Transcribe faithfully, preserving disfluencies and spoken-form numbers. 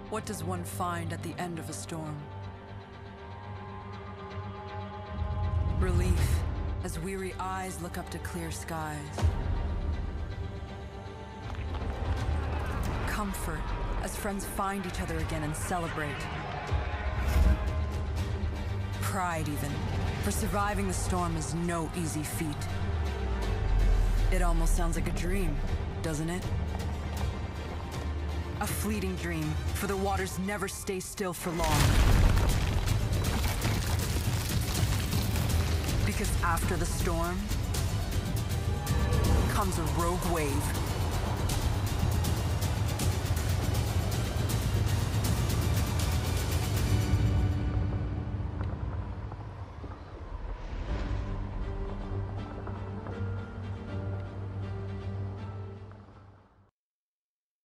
What does one find at the end of a storm? Relief, as weary eyes look up to clear skies. Comfort, as friends find each other again and celebrate. Pride, even, for surviving the storm is no easy feat. It almost sounds like a dream, doesn't it? A fleeting dream, for the waters never stay still for long. Because after the storm comes a rogue wave.